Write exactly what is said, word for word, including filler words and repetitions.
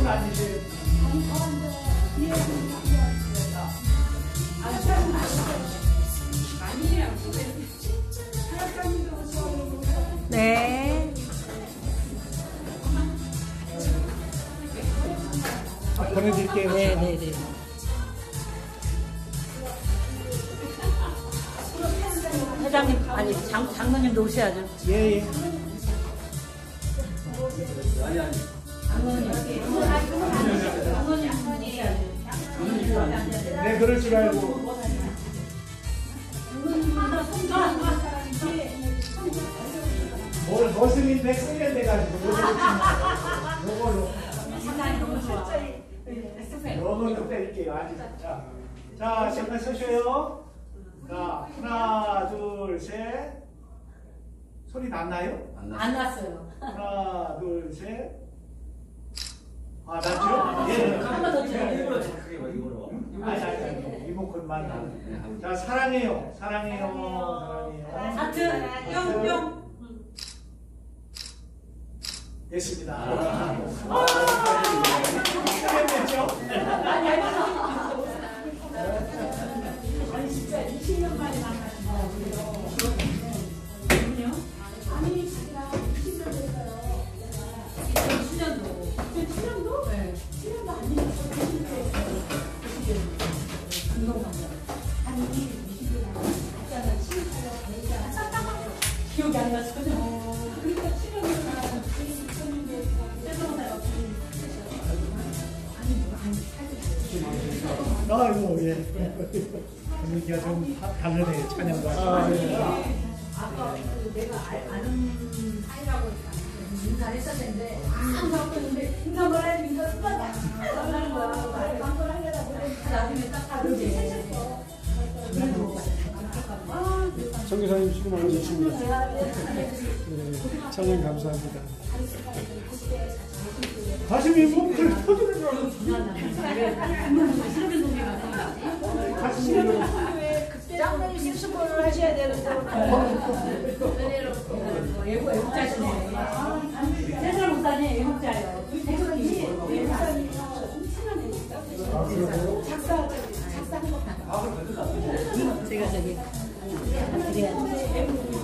좀 앉으세요. 네. 보내드릴게요. 네, 네, 네. 회장님, 아니, 장, 장모님도 오셔야죠. 예, 예. 아니 아니. 장모님. 장모님 오셔야죠. 네, 그럴 줄 알고. 뭘 머슴인데 세련돼가지고 요걸로 요걸로 때릴게요. 아직. 자, 자 잠깐 서셔요. 자, 하나 둘 셋. 소리 났나요? 안 안 났어요. 하나 둘 셋. 아 났죠? 예. 한번 더 쳐요. 일부러 착하게 봐 이거로. 아니 아니 아니 리모컨만 나는. 자 사랑해요. 사랑해요. 사랑해요. 하트, 뿅뿅. 됐습니다. 아. 됐죠? 아니, 아니, 아니 진짜 이십 년 만에 만나는 거예요. 그럼요? 아니 진짜 이십 년 됐어요. 칠 년도. 칠 년도? 네. 칠 년도 아니에요. 금동감자. 아니 이십 년 아니잖아. 칠 년도 되잖아. 기억이 안 나서. 그러니까 칠 년도 나서 이천년도에 세상사가 아니 뭐 아니 사실 아이고 예. 분위기가 좀 다- 다르네요. 찬양과. 아, 예. 아까 그 내가 알- 아는 사이라고 인사를 했었는데 안 바꿨는데 인사 뭐라 해도 인사 습관다 하는 거야. 말을 반걸 하려다 보니 나중에 딱 다르지. 셋했어. 정교사님 수고 많으셨습니다. 네, 찬양 감사합니다. 가슴이 뭉클 터지는 줄 알고. 짱들이 실수를 하셔야 되는데 외국, 외국자시네. 세살 목사님 외국자예요. 작사 작사한 거 제가 저기, 드려야 돼.